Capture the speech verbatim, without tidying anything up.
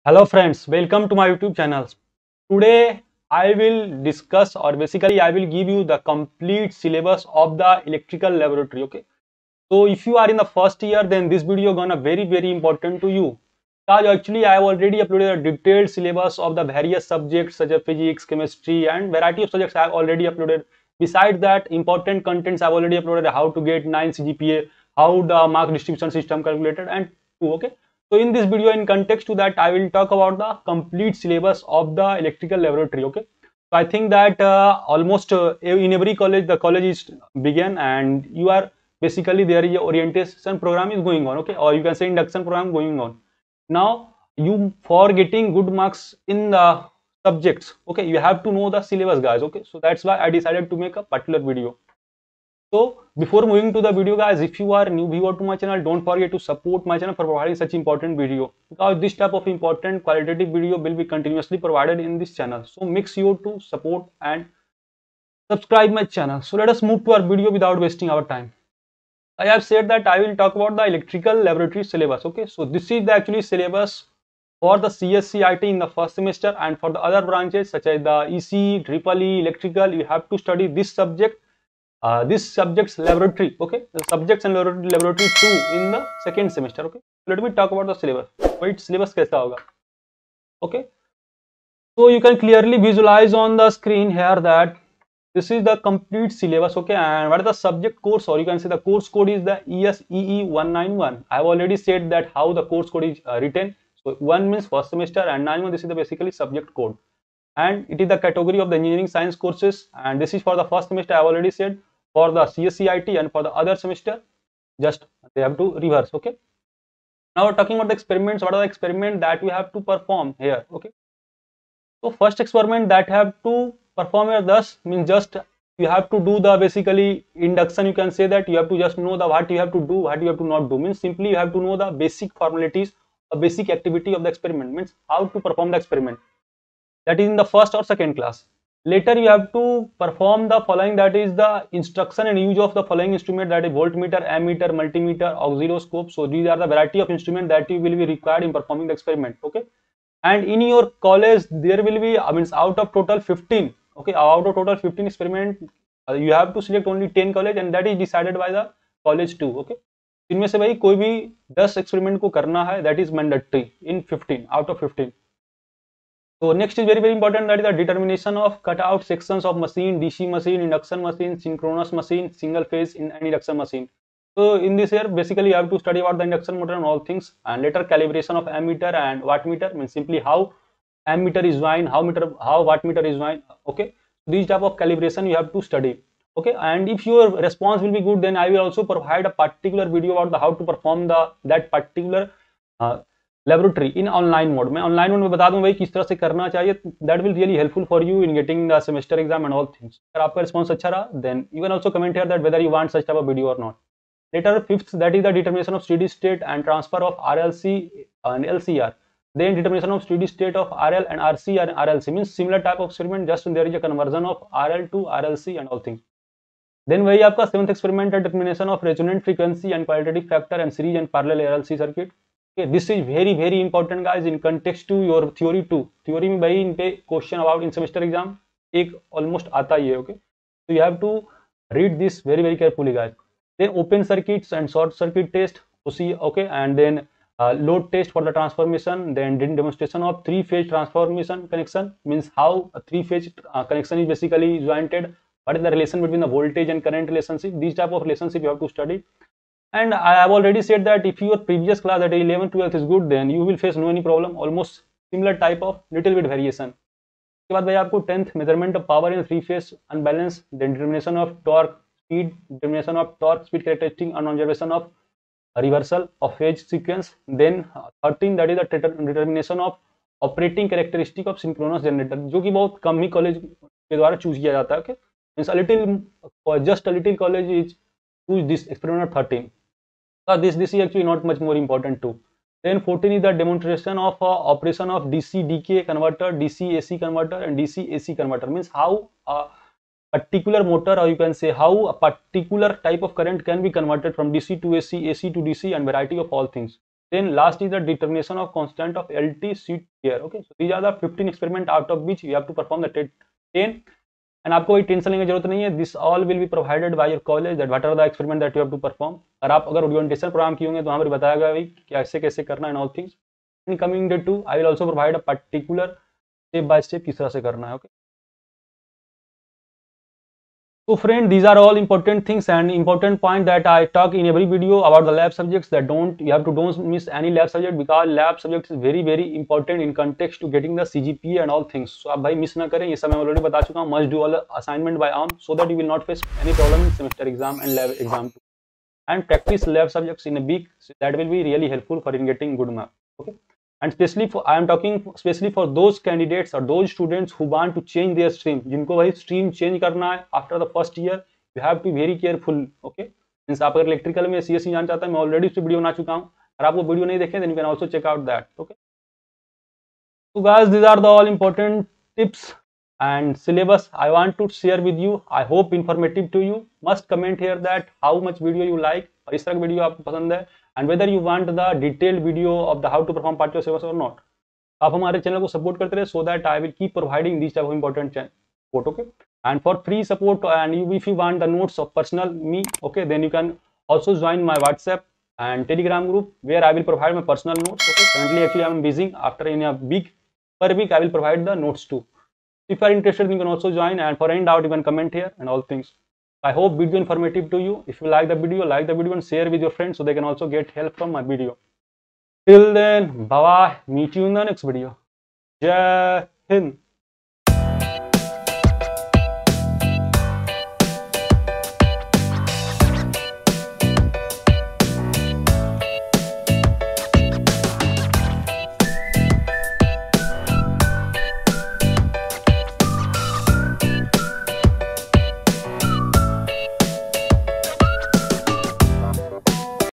Hello friends, welcome to my YouTube channel. Today I will discuss or basically I will give you the complete syllabus of the electrical laboratory. Okay, so if you are in the first year, then this video gonna very very important to you. Because actually I have already uploaded a detailed syllabus of the various subjects such as physics, chemistry and variety of subjects I have already uploaded. Besides that, important contents I have already uploaded, how to get nine C G P A, how the mark distribution system calculated and two. Okay, so in this video, in context to that, I will talk about the complete syllabus of the electrical laboratory. Okay, so I think that uh, almost uh, in every college the college is began and you are basically there is a orientation program is going on. Okay, or you can say induction program going on. Now you for getting good marks in the subjects, okay, you have to know the syllabus, guys. Okay, so that's why I decided to make a particular video. So before moving to the video, guys, if you are new viewer to my channel, don't forget to support my channel for providing such important video, because this type of important qualitative video will be continuously provided in this channel. So make sure to support and subscribe my channel. So let us move to our video without wasting our time. I have said that I will talk about the electrical laboratory syllabus. Okay, so this is the actually syllabus for the C S C I T in the first semester, and for the other branches such as the E C, Triple E, electrical, you have to study this subject, uh, this subjects laboratory. Okay, the subjects and laboratory, laboratory two in the second semester. Okay, let me talk about the syllabus. Wait, syllabus कैसा होगा? Okay, so you can clearly visualize on the screen here that this is the complete syllabus. Okay, and what is the subject course, or you can say the course code is the E S E E one ninety-one. I have already said that how the course code is uh, written. So one means first semester and ninety-one, this is the basically subject code, and it is the category of the engineering science courses, and this is for the first semester. I have already said for the C S C I T, and for the other semester just they have to reverse. Okay, now talking about the experiments, what are the experiment that we have to perform here? Okay, so first experiment that have to perform here thus means just you have to do the basically induction. You can say that you have to just know the what you have to do, what you have to not do. Means simply you have to know the basic formalities, a basic activity of the experiment, means how to perform the experiment. That is in the first or second class. Later you have to perform the following, that is the instruction and use of the following instrument, that is voltmeter, ammeter, multimeter, oscilloscope. So these are the variety of instrument that you will be required in performing the experiment. Okay, and in your college there will be, I mean, out of total fifteen, okay, out of total fifteen experiment, uh, you have to select only ten college, and that is decided by the college too. Okay, इनमें से भाई कोई भी ten experiment को करना है, that is mandatory in fifteen out of fifteen. So next is very very important, that is the determination of cutout sections of machine, D C machine, induction machine, synchronous machine, single phase in an induction machine. So in this year basically you have to study about the induction motor and all things, and later calibration of ammeter and wattmeter, means simply how ammeter is joined, how meter, how wattmeter is joined. Okay, these type of calibration you have to study. Okay, and if your response will be good, then I will also provide a particular video about the how to perform the that particular uh, laboratory in online mode में. Online mode में बता दूं भाई किस तरह से करना चाहिए. That will really helpful for you in getting the semester exam and all things. अगर आपका रिस्पांस अच्छा रहा, then you can also comment here that whether you want such type of video और not. Later fifth, that is the determination of steady state and transfer of RLC and LCR. then determination of steady state of R L and R C and R L C, means similar type of experiment, just there is a conversion of R L to R L C and all things. Then वही आपका seventh experiment है determination of resonant frequency and qualitative factor and series and parallel R L C circuit. Okay, this is very very important guys in context to your theory too. Theory में भाई इन पे question about in semester exam एक almost आता ही है. Okay, so you have to read this very very carefully guys. Then open circuits and short circuit test, उसी okay, and then uh, load test for the transformation. Then demonstration of three phase transformation connection, means how a three phase uh, connection is basically jointed. What is the relation between the voltage and current relationship? These type of relationship you have to study. And I have already said that if your previous class at eleventh twelfth is good, then you will face no any problem. Almost similar type of little bit variation. उसके बाद भाई आपको tenth measurement of power in three phase unbalanced, then determination of torque speed, determination of torque speed characteristic and observation of reversal of phase sequence. Then thirteen, that is the determination of operating characteristic of synchronous generator, जो कि बहुत कम ही college के द्वारा choose किया जाता है. Okay, means a little, just a little college is choose this experiment thirteen. So this this is actually not much more important too. Then fourteen is the demonstration of uh, operation of D C D K converter, D C A C converter and D C A C converter, means how a particular motor, or you can say how a particular type of current can be converted from D C to A C, A C to D C and variety of all things. Then last is the determination of constant of L T seat here. Okay, so these are the fifteen experiment out of which you have to perform the ten. And आपको कोई tension लेने की जरूरत नहीं है. This all will be provided by your college that what are the experiment that you have to perform. और आप अगर ओरिएंटेशन प्रोग्राम किए होंगे तो वहाँ पर बताया गया भाई कैसे कैसे करना है and all things. In coming day two, I will also provide a particular step by step किस तरह से करना है. Okay. So friend, these are all important things and important point that I talk in every video about the lab subjects, that don't you have to don't miss any lab subject, because lab subject is very very important in context to getting the C G P A and all things. So आप भाई miss ना करें, ये सब मैं already बता चुका हूँ. Must do all assignment by arm so that you will not face any problem in semester exam and lab exam too. And practice lab subjects in a week, so that will be really helpful for in getting good mark. Okay. And especially for I am talking especially for those candidates or those students who want to change their stream, जिनको भाई stream change करना है after the first year, you have to be very careful. Okay, means आप अगर electrical में C S C जाना चाहते हैं, मैं ऑलरेडी उस वीडियो बना चुका हूँ. अगर आप वो वीडियो नहीं देखें then you can also check out that. Okay, so guys, these are the all important tips and syllabus I want to share with you. I hope informative to you. Must comment here that how much video you like, और इस तरह की video आपको पसंद है, and whether you want the detailed video of the how to perform part of syllabus or not. आप हमारे channel को सपोर्ट करते रहे so that I will keep providing these type of important support. Okay, and for free support and you, if you want the notes of personal me, okay, then you can also join my WhatsApp and Telegram group where I will provide my personal notes. Okay, currently actually I am busy. After in a week per week I will provide the notes too. If you are interested, you can also join, and for any doubt you can comment here and all things. I hope video informative to you. If you like the video, like the video and share with your friends so they can also get help from my video. Till then, bye bye. Meet you in the next video. Jai Hind.